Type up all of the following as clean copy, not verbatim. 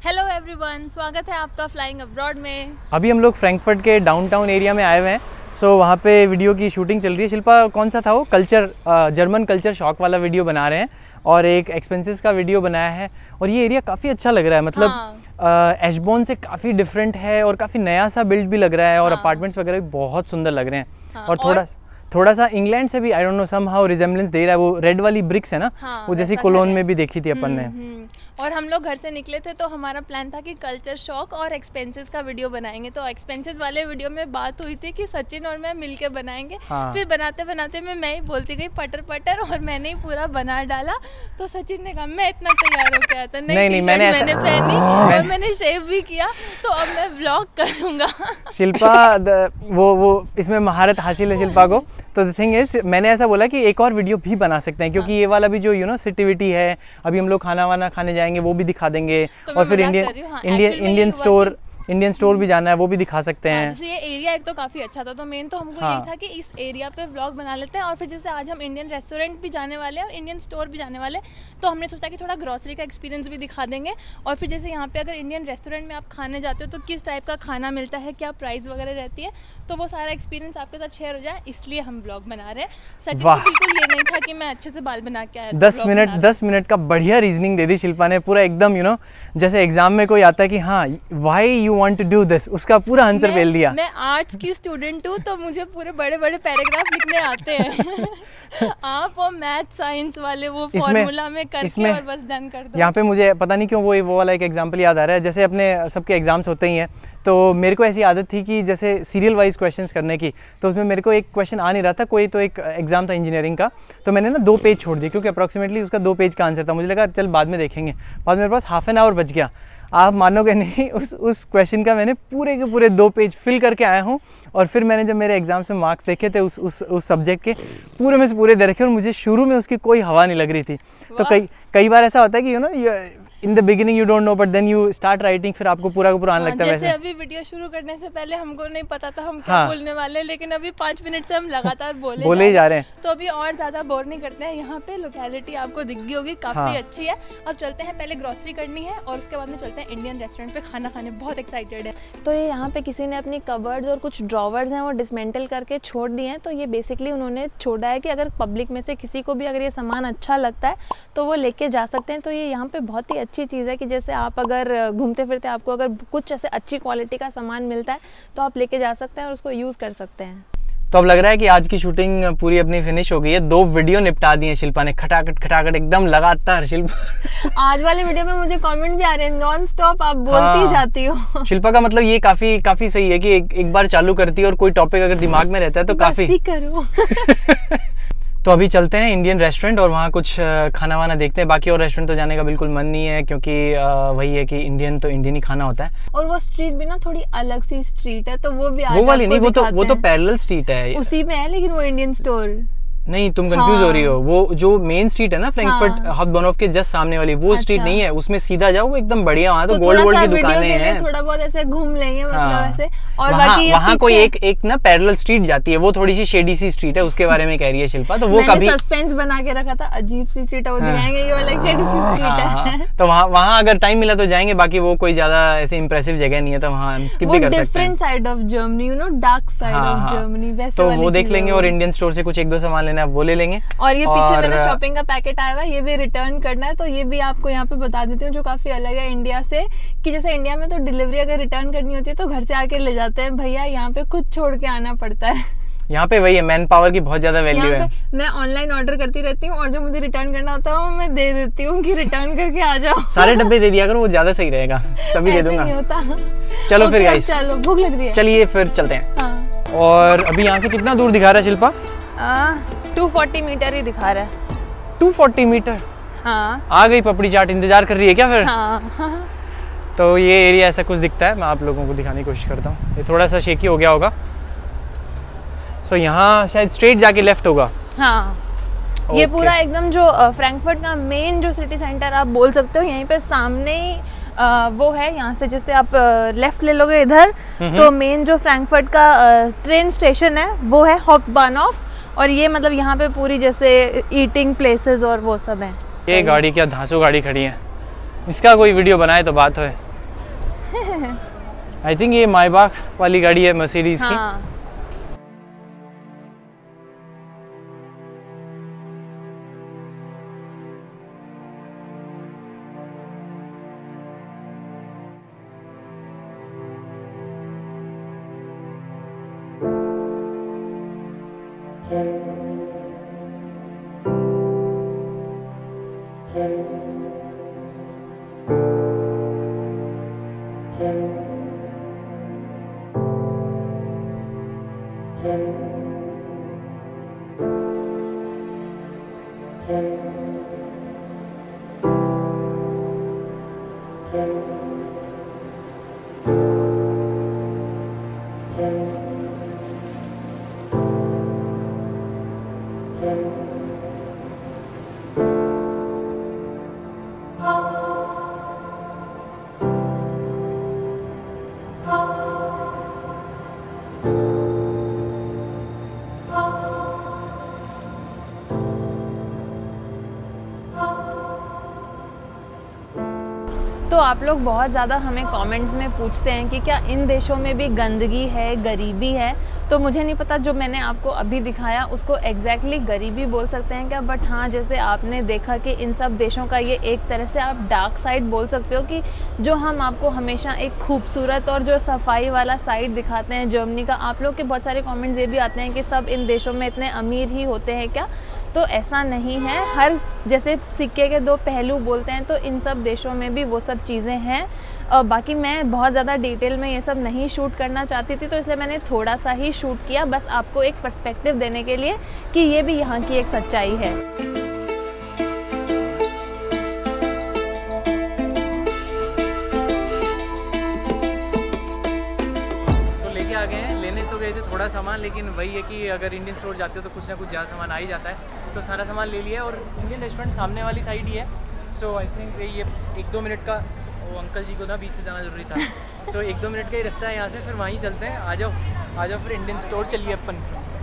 Hello everyone, स्वागत है आपका फ्लाइंग अब्रॉड में। अभी हम लोग फ्रैंकफर्ट के डाउनटाउन एरिया में आए हुए हैं। सो वहाँ पे वीडियो की शूटिंग चल रही है। शिल्पा, कौन सा था वो? जर्मन कल्चर शॉक वाला वीडियो बना रहे हैं और एक एक्सपेंसेस का वीडियो बनाया है। और ये एरिया काफ़ी अच्छा लग रहा है, मतलब एशबोर्न से काफ़ी डिफरेंट है और काफ़ी नया सा बिल्ड भी लग रहा है और अपार्टमेंट्स वगैरह भी बहुत सुंदर लग रहे हैं। और थोड़ा सा इंग्लैंड से भी I don't know somehow resemblance दे रहा है। वो रेड वाली ब्रिक्स है ना, वो जैसी कोलोन में भी देखी थी अपन ने। और हम लोग घर से निकले थे तो हमारा प्लान था कि कल्चर शॉक और एक्सपेंसेस का वीडियो बनाएंगे। तो एक्सपेंसेस वाले वीडियो में बात हुई थी कि सचिन और मैं मिलके बनाएंगे। फिर बनाते बनाते मैं ही बोलती गई पटर पटर और मैंने ही पूरा बना डाला। तो सचिन ने कहा मैं इतना तैयार हो गया था, नहीं मैंने पहनी और मैंने शेव भी किया, तो अब मैं व्लॉग करूंगा। शिल्पा वो इसमें महारत हासिल है शिल्पा को। तो द थिंग इज, मैंने ऐसा बोला कि एक और वीडियो भी बना सकते हैं क्योंकि ये वाला भी जो सिटिविटी है, अभी हम लोग खाना वाना खाने जाएंगे वो भी दिखा देंगे। तो और फिर इंडियन स्टोर भी जाना है, वो भी दिखा सकते हैं। जैसे ये एरिया एक तो काफी अच्छा था, तो मेन तो हमको यही था कि इस एरिया पे व्लॉग बना लेते हैं। और फिर जैसे आज हम इंडियन रेस्टोरेंट भी जाने वाले हैं और इंडियन स्टोर भी जाने वाले हैं, तो हमने सोचा कि थोड़ा ग्रोसरी का एक्सपीरियंस भी दिखा देंगे। और फिर जैसे यहाँ पे अगर इंडियन रेस्टोरेंट में आप खाने जाते हो तो किस टाइप का खाना मिलता है, क्या प्राइस वगैरह रहती है, तो वो सारा एक्सपीरियंस आपके साथ शेयर हो जाए, इसलिए हम व्लॉग बना रहे हैं। सचिन को बिल्कुल ये नहीं था कि मैं अच्छे से बाल बना के आया। 10 मिनट का बढ़िया रीजनिंग दे दी शिल्पा ने, पूरा एकदम जैसे एग्जाम में कोई आता है कि हाँ why you want to do this, उसका पूरा आंसर बेल दिया। मैं आर्ट्स की स्टूडेंट हूँ तो मुझे पूरे बड़े बड़े पैराग्राफ लिखने आते हैं। आप वो मैथ साइंस वाले वो फॉर्मूला में करके और बस डन कर दो। यहाँ पे मुझे पता नहीं क्यों वो वाला एक एग्जांपल याद आ रहा है। जैसे अपने सबके एग्जाम्स होते ही हैं, तो मेरे को ऐसी आदत थी कि जैसे सीरियल वाइज क्वेश्चंस करने की, तो उसमें मेरे को एक क्वेश्चन आ नहीं रहा था। कोई तो एक एग्जाम था इंजीनियरिंग का, तो मैंने ना 2 पेज छोड़ दिए क्योंकि अप्रॉक्सीमेटली उसका 2 पेज का आंसर था। मुझे लगा चल बाद में देखेंगे, बाद मेरे पास हाफ एन आवर बच गया। आप मानोगे नहीं, उस क्वेश्चन का मैंने पूरे के पूरे 2 पेज फिल करके आया हूँ। और फिर मैंने जब मेरे एग्जाम में मार्क्स देखे थे उस सब्जेक्ट के, पूरे में से पूरे दे रखे और मुझे शुरू में उसकी कोई हवा नहीं लग रही थी। तो कई बार ऐसा होता है कि in the beginning you don't know but then you start writing, फिर आपको पूरा का पूरा आने लगता है। जैसे अभी वीडियो शुरू करने से पहले हमको नहीं पता था हम क्या बोलने वाले, लेकिन अभी 5 मिनट से हम लगातार बोले ही जा रहे हैं। तो अभी और ज्यादा बोर नहीं करते हैं। यहाँ पे लोकेलिटी आपको दिख गई होगी, काफी अच्छी है। अब चलते हैं, पहले ग्रोसरी करनी है और उसके बाद में चलते हैं इंडियन रेस्टोरेंट पे खाना खाने। बहुत एक्साइटेड है। तो ये यहाँ पे किसी ने अपनी कबर्ड्स और कुछ ड्रॉवर्स हैं वो डिसमेंटल करके छोड़ दिए हैं। तो ये बेसिकली उन्होंने छोड़ा है कि अगर पब्लिक में से किसी को भी अगर ये सामान अच्छा लगता है तो वो लेके जा सकते हैं। तो ये यहाँ पे बहुत ही अच्छी चीज़ है कि जैसे आप अगर घूमते फिरते आपको अगर कुछ ऐसे अच्छी क्वालिटी का सामान मिलता है तो आप लेके जा सकते हैं और उसको यूज़ कर सकते हैं। तो अब लग रहा है कि आज की शूटिंग पूरी अपनी फिनिश हो गई है। 2 वीडियो निपटा दिए शिल्पा ने, खटाखट एकदम लगातार। शिल्पा आज वाले वीडियो में मुझे कमेंट भी आ रहे हैं, नॉन स्टॉप आप बोलती जाती हो। शिल्पा का मतलब ये काफी सही है कि एक बार चालू करती है और कोई टॉपिक अगर दिमाग में रहता है तो काफी करो। तो अभी चलते हैं इंडियन रेस्टोरेंट और वहाँ कुछ खाना वाना देखते हैं। बाकी और रेस्टोरेंट तो जाने का बिल्कुल मन नहीं है क्योंकि वही है कि इंडियन तो इंडियन ही खाना होता है। और वो स्ट्रीट भी ना थोड़ी अलग सी स्ट्रीट है, तो वो भी वो वाली नहीं, वो तो पैरेलल स्ट्रीट है, उसी में है, लेकिन वो इंडियन स्टोर नहीं, तुम कंफ्यूज हो रही हो। वो जो मेन स्ट्रीट है ना फ्रैंकफर्ट हाउसबानोफ के जस्ट सामने वाली, वो स्ट्रीट नहीं है, उसमें सीधा जाओ, वो एकदम बढ़िया। वहाँ तो गोल्ड की दुकानें हैं, थोड़ा बहुत ऐसे घूम लेंगे मतलब ऐसे। और बाकी वहाँ कोई एक ना पैरेलल स्ट्रीट जाती है, वो थोड़ी सी शेडी सी स्ट्रीट है, उसके बारे में कह रही है शिल्पा। तो वो कभी सस्पेंस बना के रखा था, अजीब सी स्ट्रीट है, वो दिखाएंगे ये वाला शेडी सी स्ट्रीट है। तो वहाँ अगर टाइम मिला तो जाएंगे, बाकी वो कोई ज्यादा ऐसे इंप्रेसिव जगह नहीं है, तो वहाँ हम स्किप भी कर सकते हैं। Different side of Germany, dark side of Germany, वैसे तो वो देख लेंगे। और इंडियन स्टोर से कुछ 1-2 सामान लेना है वो ले लेंगे। और ये पीछे मैंने शॉपिंग का पैकेट आया हुआ है, ये भी रिटर्न करना है। तो ये भी आपको यहाँ पे बता देती हूँ, जो काफी अलग है इंडिया से। कि जैसे इंडिया में तो डिलीवरी अगर रिटर्न करनी होती है तो घर से आके ले जाते हैं भैया, यहाँ पे खुद छोड़ के आना पड़ता है। यहाँ पे वही है, मैन पावर की बहुत ज्यादा वैल्यू है। मैं ऑनलाइन ऑर्डर करती रहती हूँ और जो मुझे रिटर्न करना होता है वो मैं दे देती हूँ कि रिटर्न करके आ जाओ। सारे डब्बे दे दिया करो, वो ज्यादा सही रहेगा, सभी दे दूंगा। चलो फिर गाइस, चलो भूख लग रही है, चलिए फिर चलते हैं। और अभी यहाँ से कितना दूर दिखा रहा है शिल्पा? 240 मीटर ही दिखा रहा है। 240 मीटर? हाँ। आ गई पपड़ी चाट, इंतजार कर रही है क्या फिर? हाँ। तो ये एरिया ऐसा कुछ दिखता है, मैं आप लोगों को दिखाने की कोशिश करता हूँ। ये थोड़ा सा शेकी हो गया होगा। सो यहाँ शायद स्ट्रेट जाके लेफ्ट होगा। हाँ। ये पूरा एकदम जो फ्रैंकफर्ट का मेन जो सिटी सेंटर आप बोल सकते हो, यहीं पे सामने ही वो है। यहाँ से जैसे आप लेफ्ट ले लोगे इधर, तो मेन जो फ्रैंकफर्ट का ट्रेन स्टेशन है वो है हाउसबानहोफ। और ये मतलब यहाँ पे पूरी जैसे ईटिंग प्लेसेस और वो सब है। ये गाड़ी क्या धांसू गाड़ी खड़ी है, इसका कोई वीडियो बनाए तो बात हो। हैं? आई थिंक ये मायबाख वाली गाड़ी है मर्सिडीज की। हाँ। तो आप लोग बहुत ज़्यादा हमें कमेंट्स में पूछते हैं कि क्या इन देशों में भी गंदगी है, गरीबी है। तो मुझे नहीं पता, जो मैंने आपको अभी दिखाया उसको एग्जैक्टली गरीबी बोल सकते हैं क्या, बट हाँ जैसे आपने देखा कि इन सब देशों का ये एक तरह से आप डार्क साइड बोल सकते हो कि जो हम आपको हमेशा एक खूबसूरत और जो सफाई वाला साइड दिखाते हैं जर्मनी का, आप लोग के बहुत सारे कमेंट्स ये भी आते हैं कि सब इन देशों में इतने अमीर ही होते हैं क्या। तो ऐसा नहीं है, हर जैसे सिक्के के दो पहलू बोलते हैं, तो इन सब देशों में भी वो सब चीज़ें हैं। बाकी मैं बहुत ज़्यादा डिटेल में ये सब नहीं शूट करना चाहती थी, तो इसलिए मैंने थोड़ा सा ही शूट किया, बस आपको एक पर्सपेक्टिव देने के लिए कि ये भी यहाँ की एक सच्चाई है। लेके आ गए हैं, लेने तो गए थे थोड़ा सामान, लेकिन वही है कि अगर इंडियन स्टोर जाते हो तो कुछ ना कुछ ज़्यादा सामान आ ही जाता है, तो सारा सामान ले लिया। और इंडियन रेस्टोरेंट सामने वाली साइड ही है, सो आई थिंक ये 1-2 मिनट का, वो अंकल जी को ना बीच से जाना जरूरी था, तो 1-2 मिनट का ही रास्ता है यहाँ से, फिर वहीं चलते हैं। आ जाओ फिर इंडियन स्टोर चलिए अपन।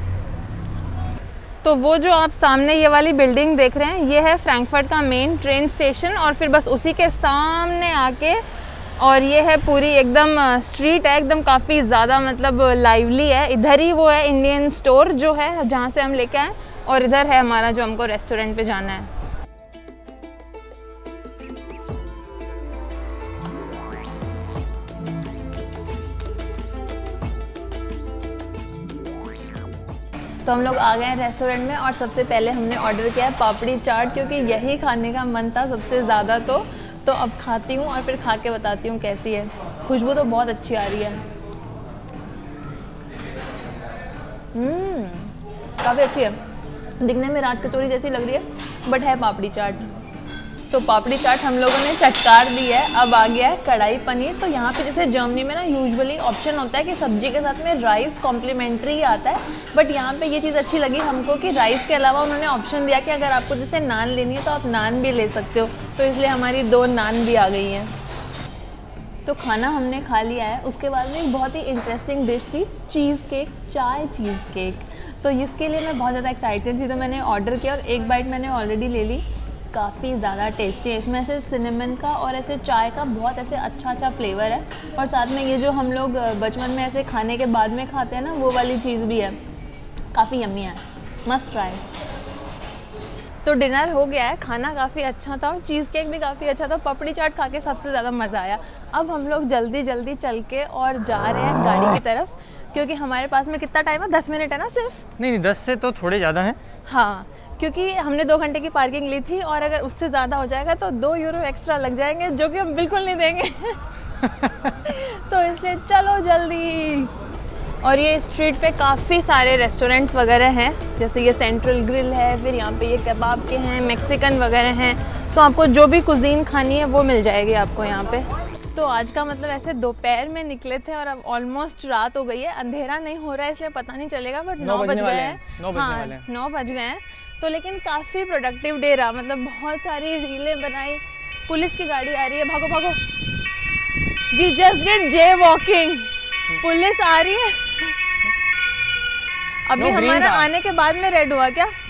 तो वो जो आप सामने ये वाली बिल्डिंग देख रहे हैं, ये है फ्रैंकफर्ट का मेन ट्रेन स्टेशन, और फिर बस उसी के सामने आके, और ये है पूरी एकदम स्ट्रीट है, एकदम काफ़ी ज़्यादा मतलब लाइवली है। इधर ही वो है इंडियन स्टोर जो है जहाँ से हम लेके आए, और इधर है हमारा जो हमको रेस्टोरेंट पे जाना है। तो हम लोग आ गए हैं रेस्टोरेंट में, और सबसे पहले हमने ऑर्डर किया है पापड़ी चाट, क्योंकि यही खाने का मन था सबसे ज़्यादा। तो अब खाती हूँ और फिर खा के बताती हूँ कैसी है। खुशबू तो बहुत अच्छी आ रही है, काफ़ी अच्छी है। दिखने में राज कचौरी जैसी लग रही है, बट है पापड़ी चाट। तो पापड़ी चाट हम लोगों ने चटकार दी है। अब आ गया है कढ़ाई पनीर। तो यहाँ पे जैसे जर्मनी में ना यूजुअली ऑप्शन होता है कि सब्जी के साथ में राइस कॉम्प्लीमेंट्री ही आता है, बट यहाँ पे ये चीज़ अच्छी लगी हमको कि राइस के अलावा उन्होंने ऑप्शन दिया कि अगर आपको जैसे नान लेनी है तो आप नान भी ले सकते हो। तो इसलिए हमारी 2 नान भी आ गई हैं। तो खाना हमने खा लिया है। उसके बाद में एक बहुत ही इंटरेस्टिंग डिश थी, चीज़ केक, चाय चीज़ केक। तो इसके लिए मैं बहुत ज़्यादा एक्साइटेड थी, तो मैंने ऑर्डर किया और एक बाइट मैंने ऑलरेडी ले ली। काफ़ी ज़्यादा टेस्टी है। इसमें ऐसे सिनेमन का और ऐसे चाय का बहुत ऐसे अच्छा फ्लेवर है, और साथ में ये जो हम लोग बचपन में ऐसे खाने के बाद में खाते हैं ना, वो वाली चीज़ भी है। काफ़ी यम्मी है, मस्ट ट्राई। तो डिनर हो गया है, खाना काफ़ी अच्छा था और चीज़ केक भी काफ़ी अच्छा था। पपड़ी चाट खा के सबसे ज़्यादा मज़ा आया। अब हम लोग जल्दी जल्दी चल के और जा रहे हैं गाड़ी की तरफ, क्योंकि हमारे पास में कितना टाइम है, 10 मिनट है ना सिर्फ? नहीं 10 से तो थोड़े ज़्यादा हैं। हाँ, क्योंकि हमने 2 घंटे की पार्किंग ली थी, और अगर उससे ज़्यादा हो जाएगा तो 2 यूरो एक्स्ट्रा लग जाएंगे, जो कि हम बिल्कुल नहीं देंगे। तो इसलिए चलो जल्दी। और ये स्ट्रीट पे काफ़ी सारे रेस्टोरेंट्स वगैरह हैं, जैसे ये सेंट्रल ग्रिल है, फिर यहाँ पे ये कबाब के हैं, मैक्सिकन वगैरह हैं। तो आपको जो भी कुजीन खानी है वो मिल जाएगी आपको यहाँ पे। तो आज का मतलब ऐसे दोपहर में निकले थे और अब ऑलमोस्ट रात हो गई है। अंधेरा नहीं हो रहा है इसलिए पता नहीं चलेगा, बट 9 बज गए हैं। हाँ 9 बज गए हैं। तो लेकिन काफ़ी प्रोडक्टिव डे रहा, मतलब बहुत सारी रीलें बनाई। पुलिस की गाड़ी आ रही है, भागो भागो। We just did jaywalking, police आ रही है। अभी हमारा आने के बाद में रेड हुआ क्या?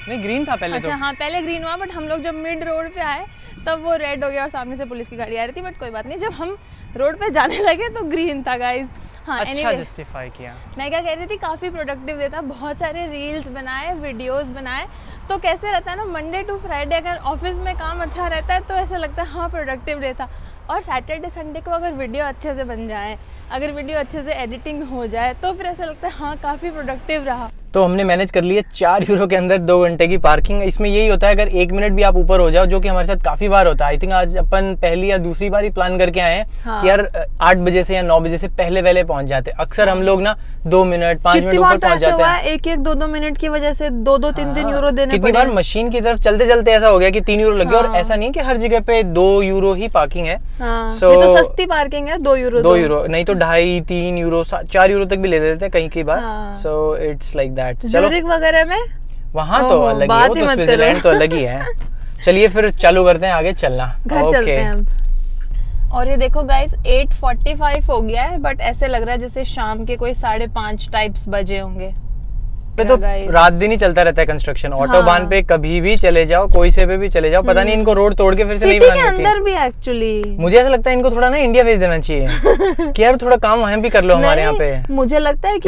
नहीं ग्रीन था पहले। अच्छा तो हाँ पहले ग्रीन हुआ, बट हम लोग जब मिड रोड पे आए तब वो रेड हो गया और सामने से पुलिस की गाड़ी आ रही थी, बट कोई बात नहीं, जब हम रोड पे जाने लगे तो ग्रीन था गाइज। हाँ अच्छा जस्टिफाई किया। मैं क्या कह रही थी, काफ़ी प्रोडक्टिव देता, बहुत सारे रील्स बनाए, वीडियोस बनाए, तो कैसे रहता है ना, मंडे टू फ्राइडे अगर ऑफिस में काम अच्छा रहता है तो ऐसा लगता है हाँ प्रोडक्टिव डे था। और सैटरडे संडे को अगर वीडियो अच्छे से बन जाए, अगर वीडियो अच्छे से एडिटिंग हो जाए तो फिर ऐसा लगता है हाँ काफ़ी प्रोडक्टिव रहा। तो हमने मैनेज कर लिया 4 यूरो के अंदर 2 घंटे की पार्किंग। इसमें यही होता है अगर 1 मिनट भी आप ऊपर हो जाओ, जो कि हमारे साथ काफी बार होता है। आई थिंक आज अपन पहली या दूसरी बार ही प्लान करके आए हैं कि यार 8 बजे से या 9 बजे से पहले पहुंच जाते। अक्सर हम लोग ना 2 मिनट 5 मिनट ऊपर पहुंच जाते हैं। 1-1 2-2 मिनट की वजह से 2-2 3-3 यूरो देने पड़े। कितनी बार मशीन की तरफ चलते चलते ऐसा हो गया कि 3 यूरो लग गया। और ऐसा नहीं कि हर जगह पे 2 यूरो ही पार्किंग है। ये तो सस्ती पार्किंग है, 2 यूरो नहीं तो 2.5-3 यूरो 4 यूरो तक भी ले देते हैं कहीं की बार। So it's like that. Zurich वगैरह में वहाँ तो अलग ही है, वो तो स्विट्जरलैंड तो अलग ही है। चलिए फिर चालू करते हैं आगे चलना। घर चलते हैं अब। और ये देखो गाइस 8:45 हो गया है, बट ऐसे लग रहा है जैसे शाम के कोई 5:30 टाइप्स बजे होंगे। पे तो रात दिन ही चलता रहता है कंस्ट्रक्शन। ऑटोबान पे कभी भी चले जाओ, कोई से पे भी चले जाओ, पता नहीं इनको रोड तोड़ के फिर से नहीं बनानी होती। अंदर भी एक्चुअली मुझे ऐसा लगता है इनको थोड़ा ना इंडिया भेज देना चाहिए कि यार थोड़ा काम वहाँ भी कर लो हमारे यहाँ पे। मुझे लगता है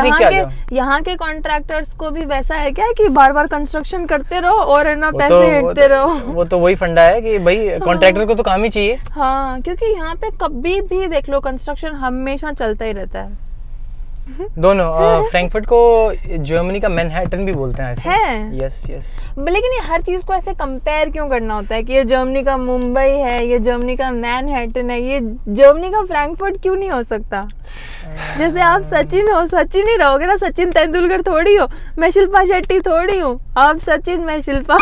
कि यहाँ के कॉन्ट्रैक्टर्स को भी वैसा है क्या कि बार बार कंस्ट्रक्शन करते रहो और है ना पैसे हिटते रहो। वो तो वही फंडा है कि भाई कॉन्ट्रैक्टर को तो काम ही चाहिए। हाँ क्योंकि यहाँ पे कभी भी देख लो कंस्ट्रक्शन हमेशा चलता ही रहता है। दोनों फ्रैंकफर्ट को जर्मनी का मैनहट्टन भी बोलते हैं। Yes yes. लेकिन ये हर चीज को ऐसे कंपेयर क्यों करना होता है कि ये जर्मनी का मुंबई है, ये जर्मनी का मैनहट्टन है, ये जर्मनी का फ्रैंकफर्ट क्यों नहीं हो सकता? जैसे आप सचिन हो, सचिन ही रहोगे ना, सचिन तेंदुलकर थोड़ी हो, मैं शिल्पा शेट्टी थोड़ी हूँ। आप सचिन, मैं शिल्पा।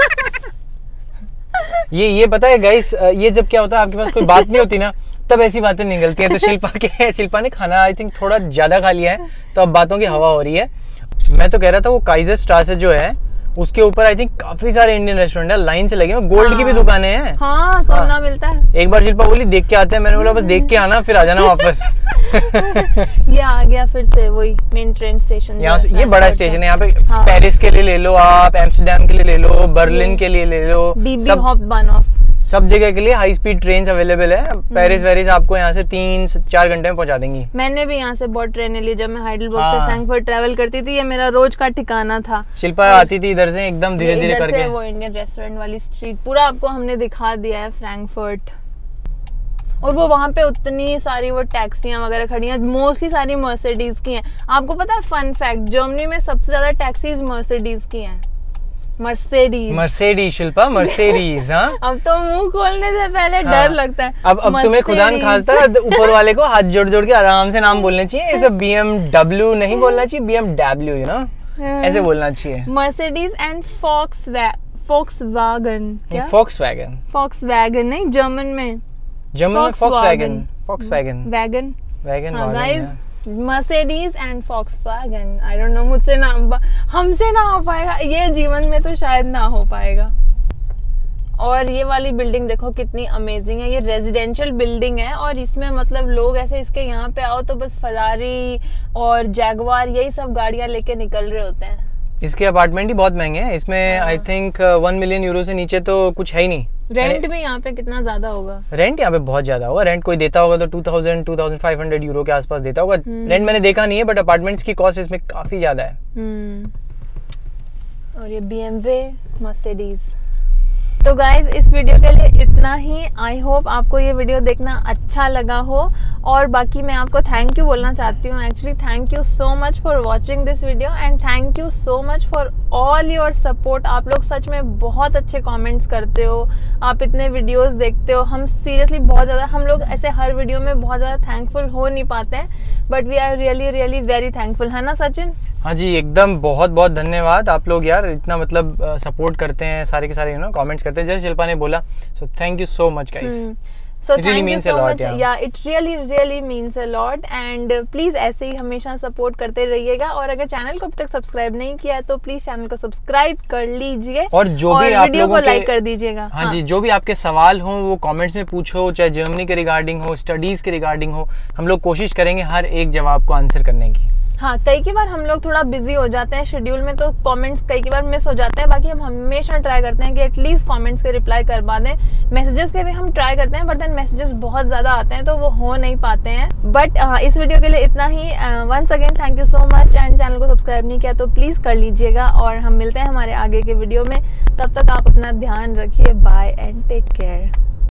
ये पता है गाइस, ये जब क्या होता है आपके पास कोई बात नहीं होती ना तब ऐसी बातें निकलती हैं। तो शिल्पा ने खाना आई थिंक थोड़ा ज्यादा खा लिया है, तो अब बातों की हवा हो रही है। मैं तो कह रहा था वो काइजर स्ट्रासे जो है उसके ऊपर आई थिंक काफी सारे इंडियन रेस्टोरेंट है, लाइन से लगे हुए, गोल्ड की भी दुकानें हैं। हाँ, सोना मिलता है। एक बार शिल्पा बोली देख के आते हैं, मैंने बोला बस देख के आना फिर आ जाना वापस। ये आ गया फिर से वही मेन ट्रेन स्टेशन। यहाँ ये बड़ा स्टेशन है यहाँ पे। पेरिस के लिए ले लो आप, एम्स्टरडेम के लिए ले लो, बर्लिन के लिए ले लो, सब जगह के लिए हाई स्पीड ट्रेन अवेलेबल है। पेरिस वेरिस आपको यहाँ से 3-4 घंटे में पहुंचा देंगी। मैंने भी यहाँ से बहुत ट्रेनें ली जब मैं हाइडेलबर्ग से फ्रैंकफर्ट ट्रैवल करती थी। ये मेरा रोज का ठिकाना था। शिल्पा आती थी इधर से एकदम धीरे धीरे करके। वो इंडियन रेस्टोरेंट वाली स्ट्रीट पूरा आपको हमने दिखा दिया है फ्रैंकफर्ट। और वो वहाँ पे उतनी सारी वो टैक्सियां वगैरह खड़ी हैं, मोस्टली सारी मर्सिडीज की हैं। आपको पता है फन फैक्ट, जर्मनी में सबसे ज्यादा टैक्सीज मर्सिडीज की हैं। Mercedes Shilpa, Mercedes. हाँ अब तो मुंह खोलने से पहले डर लगता है। अब तुम्हें खुदा न खास्ता ऊपर वाले को हाथ जोड़ जोड़ के आराम से नाम बोलने चाहिए। ऐसे BMW नहीं बोलना चाहिए, BMW यू नो ऐसे बोलना चाहिए। Mercedes and Volkswagen. क्या फॉक्सवैगन नहीं, जर्मन में Volkswagen guys, Mercedes and Volkswagen. I don't know, मुझसे ना, हमसे ना हो पाएगा ये जीवन में, तो शायद ना हो पाएगा। और ये वाली बिल्डिंग देखो कितनी अमेजिंग है। ये रेजिडेंशियल बिल्डिंग है और इसमें मतलब लोग ऐसे इसके यहाँ पे आओ तो बस फरारी और जैगवार यही सब गाड़ियां लेके निकल रहे होते हैं। इसके अपार्टमेंट ही बहुत महंगे हैं। इसमें आई थिंक 1 मिलियन यूरो से नीचे तो कुछ है ही नहीं। रेंट भी यहाँ पे कितना ज्यादा होगा? रेंट यहाँ पे बहुत ज्यादा होगा। रेंट कोई देता होगा तो 2500 यूरो के आसपास देता होगा। रेंट मैंने देखा नहीं है, बट अपार्टमेंट्स की कॉस्ट इसमें काफी ज्यादा है। और ये BMW, मर्सिडीज। तो गाइज इस वीडियो के लिए इतना ही। आई होप आपको ये वीडियो देखना अच्छा लगा हो। और बाकी मैं आपको थैंक यू बोलना चाहती हूँ। Actually thank you so much for watching this video and thank you so much for all your support. आप लोग सच में बहुत अच्छे कमेंट्स करते हो, आप इतने वीडियोस देखते हो। हम सीरियसली बहुत ज़्यादा, हम लोग ऐसे हर वीडियो में बहुत ज़्यादा थैंकफुल हो नहीं पाते हैं, but we are really really very thankful, है ना सचिन? हाँ जी, एकदम बहुत बहुत धन्यवाद। आप लोग यार इतना मतलब सपोर्ट करते हैं, सारे के सारे कमेंट्स करते हैं जैसे शिल्पा ने बोला। So thank you so much guys. So it really means a lot. Yeah, it really means a lot. And please ऐसे ही हमेशा सपोर्ट करते रहिएगा। और अगर चैनल को अभी तक सब्सक्राइब नहीं किया है तो प्लीज चैनल को सब्सक्राइब कर लीजिए और जो भी आप वीडियो को लाइक कर दीजिएगा। हाँ जी, जो भी आपके सवाल हो वो कमेंट्स में पूछो, चाहे जर्मनी के रिगार्डिंग हो, स्टडीज के रिगार्डिंग हो, हम लोग कोशिश करेंगे हर एक जवाब को आंसर करने की। हाँ, कई बार हम लोग थोड़ा बिजी हो जाते हैं शेड्यूल में, तो कमेंट्स कई बार मिस हो जाते हैं। बाकी हम हमेशा ट्राई करते हैं कि एटलीस्ट कमेंट्स के रिप्लाई करवा दें। मैसेजेस के भी हम ट्राई करते हैं, बट देन मैसेजेस बहुत ज़्यादा आते हैं तो वो हो नहीं पाते हैं। बट इस वीडियो के लिए इतना ही। Once again thank you so much. And channel को सब्सक्राइब नहीं किया तो प्लीज़ कर लीजिएगा, और हम मिलते हैं हमारे आगे के वीडियो में। तब तक आप अपना ध्यान रखिए। Bye and take care.